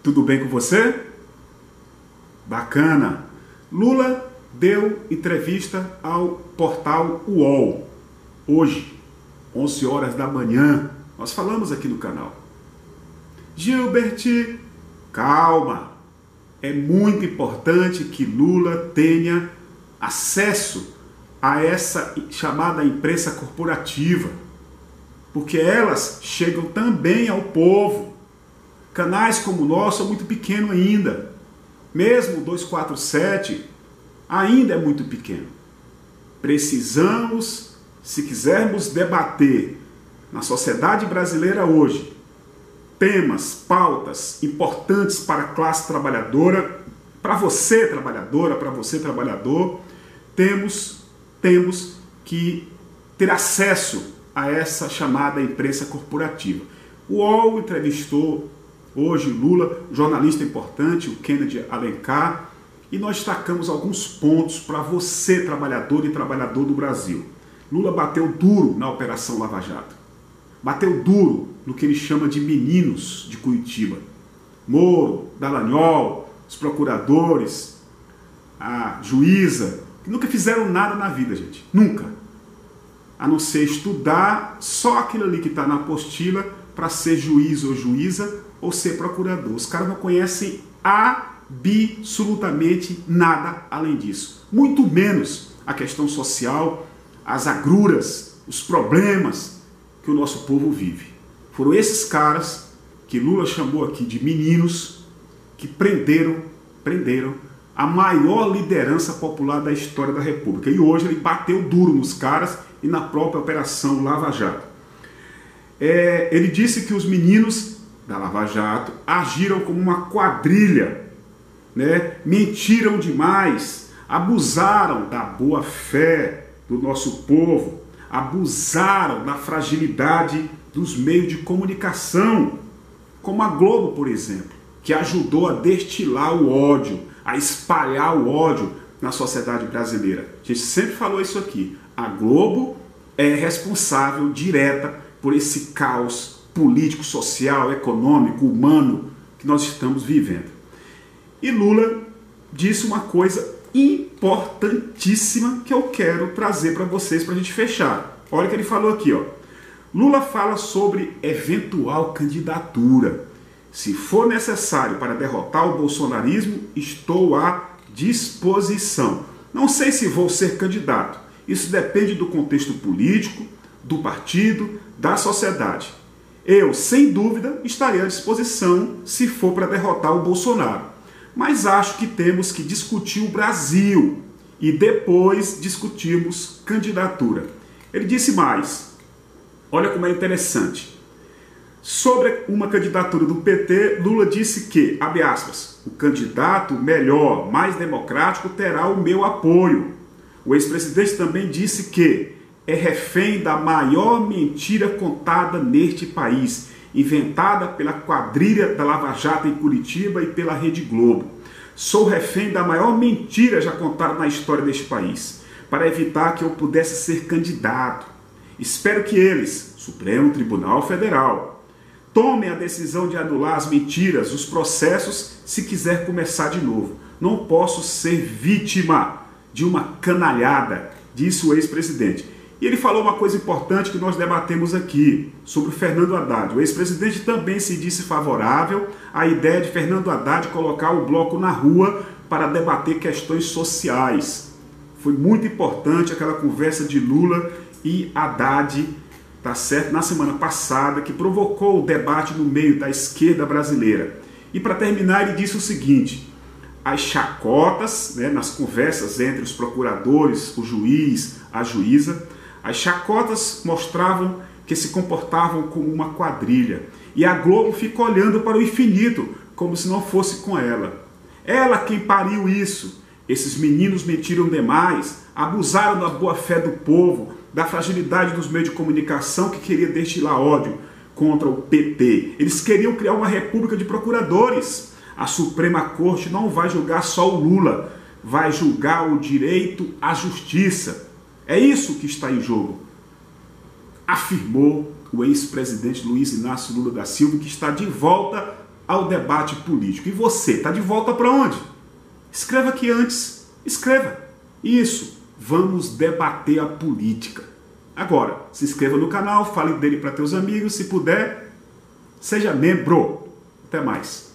Tudo bem com você? Bacana! Lula deu entrevista ao portal UOL, hoje, 11 horas da manhã. Nós falamos aqui no canal. Gilbert, calma! É muito importante que Lula tenha acesso a essa chamada imprensa corporativa, porque elas chegam também ao povo. Canais como o nosso são muito pequenos ainda. Mesmo o 247 ainda é muito pequeno. Precisamos, se quisermos debater na sociedade brasileira hoje, temas, pautas importantes para a classe trabalhadora, para você trabalhador, temos que ter acesso a essa chamada imprensa corporativa. O UOL entrevistou hoje Lula, jornalista importante, o Kennedy Alencar, e nós destacamos alguns pontos para você, trabalhador e trabalhador do Brasil. Lula bateu duro na Operação Lava Jato. Bateu duro no que ele chama de meninos de Curitiba. Moro, Dallagnol, os procuradores, a juíza, que nunca fizeram nada na vida, gente. Nunca. A não ser estudar só aquilo ali que está na apostila para ser juiz ou juíza ou ser procurador. Os caras não conhecem absolutamente nada além disso. Muito menos a questão social, as agruras, os problemas que o nosso povo vive. Foram esses caras que Lula chamou aqui de meninos que prenderam a maior liderança popular da história da República. E hoje ele bateu duro nos caras e na própria Operação Lava Jato. Ele disse que os meninos da Lava Jato agiram como uma quadrilha, né? Mentiram demais, abusaram da boa fé do nosso povo, abusaram da fragilidade dos meios de comunicação, como a Globo, por exemplo, que ajudou a destilar o ódio, a espalhar o ódio na sociedade brasileira. A gente sempre falou isso aqui. A Globo é responsável direta por esse caos político, social, econômico, humano que nós estamos vivendo. E Lula disse uma coisa importantíssima que eu quero trazer para vocês para a gente fechar. Olha o que ele falou aqui, ó. Lula fala sobre eventual candidatura. Se for necessário para derrotar o bolsonarismo, estou à disposição. Não sei se vou ser candidato. Isso depende do contexto político, do partido, da sociedade. Eu, sem dúvida, estarei à disposição se for para derrotar o Bolsonaro. Mas acho que temos que discutir o Brasil e depois discutirmos candidatura. Ele disse mais. Olha como é interessante. Sobre uma candidatura do PT, Lula disse que, abre aspas, o candidato melhor, mais democrático terá o meu apoio. O ex-presidente também disse que é refém da maior mentira contada neste país, inventada pela quadrilha da Lava Jato em Curitiba e pela Rede Globo. Sou refém da maior mentira já contada na história deste país, para evitar que eu pudesse ser candidato. Espero que eles, Supremo Tribunal Federal, tomem a decisão de anular as mentiras, os processos, se quiser começar de novo. Não posso ser vítima de uma canalhada, disse o ex-presidente. E ele falou uma coisa importante que nós debatemos aqui, sobre o Fernando Haddad. O ex-presidente também se disse favorável à ideia de Fernando Haddad colocar o bloco na rua para debater questões sociais. Foi muito importante aquela conversa de Lula e Haddad, tá certo? Na semana passada, que provocou o debate no meio da esquerda brasileira. E para terminar, ele disse o seguinte: as chacotas, né, nas conversas entre os procuradores, o juiz, a juíza, as chacotas mostravam que se comportavam como uma quadrilha. E a Globo fica olhando para o infinito, como se não fosse com ela. Ela quem pariu isso. Esses meninos mentiram demais, abusaram da boa fé do povo, da fragilidade dos meios de comunicação que queria destilar ódio contra o PT. Eles queriam criar uma república de procuradores. A Suprema Corte não vai julgar só o Lula, vai julgar o direito à justiça. É isso que está em jogo, afirmou o ex-presidente Luiz Inácio Lula da Silva, que está de volta ao debate político. E você, está de volta para onde? Escreva aqui antes. Escreva. Isso. Vamos debater a política. Agora, se inscreva no canal, fale dele para teus amigos. Se puder, seja membro. Até mais.